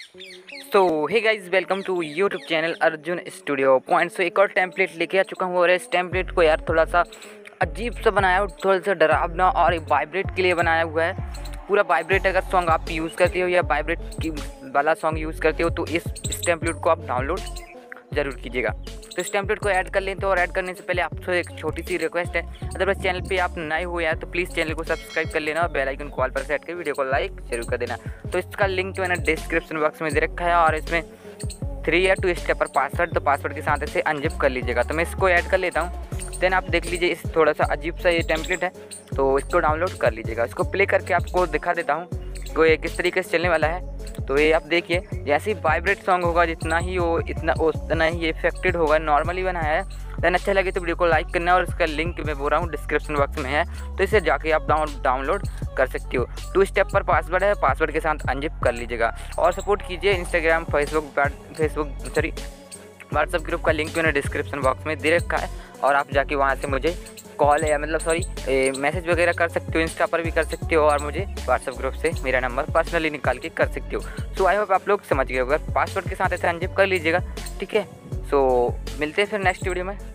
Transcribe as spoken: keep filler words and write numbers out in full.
तो hey guys, welcome to YouTube channel Arjun studio point. So एक और टेम्पलेट लेके आ चुका हूँ और इस टेम्पलेट को यार थोड़ा सा अजीब सा बनाया, थोड़ा सा डरावना और वाइब्रेट के लिए बनाया हुआ है। पूरा वाइब्रेट अगर सॉन्ग आप यूज़ करते हो या वाइब्रेट की वाला सॉन्ग यूज़ करते हो तो इस इस टेम्पलेट को आप डाउनलोड ज़रूर कीजिएगा। तो इस टेम्पलेट को ऐड कर लेते हैं और ऐड करने से पहले आपसे एक छोटी सी रिक्वेस्ट है, अदरवाइज चैनल पे आप नए हो यार तो प्लीज़ चैनल को सब्सक्राइब कर लेना और बेल आइकन कॉल पर सेट कर वीडियो को लाइक जरूर कर देना। तो इसका लिंक मैंने डिस्क्रिप्शन बॉक्स में दे रखा है और इसमें थ्री या टू स्टेप पर पासवर्ड, तो पासवर्ड के साथ इसे अनजिप कर लीजिएगा। तो मैं इसको ऐड कर लेता हूँ। देन आप देख लीजिए, इस थोड़ा सा अजीब सा ये टेम्पलेट है तो इसको डाउनलोड कर लीजिएगा। इसको प्ले करके आपको दिखा देता हूँ तो ये किस तरीके से चलने वाला है। तो ये आप देखिए, जैसे ही वाइब्रेट सॉन्ग होगा जितना ही वो इतना उतना ही ये इफेक्टेड होगा। नॉर्मली बनाया है। देन अच्छा लगे तो वीडियो को लाइक करना और इसका लिंक मैं बोल रहा हूँ डिस्क्रिप्शन बॉक्स में है, तो इसे जाके आप डाउन डाउनलोड कर सकते हो। टू स्टेप पर पासवर्ड है, पासवर्ड के साथ अनजिप कर लीजिएगा और सपोर्ट कीजिए Instagram, Facebook Facebook sorry WhatsApp group का लिंक मैंने डिस्क्रिप्शन बॉक्स में दे रखा है और आप जाके वहाँ से मुझे कॉल या मतलब सॉरी मैसेज वगैरह कर सकते हो, इंस्टा पर भी कर सकते हो और मुझे व्हाट्सअप ग्रुप से मेरा नंबर पर्सनली निकाल के कर सकते हो। सो आई होप आप लोग समझ गए होगा। पासवर्ड के साथ ऐसे अनजिप कर लीजिएगा, ठीक है। सो मिलते हैं फिर नेक्स्ट वीडियो में।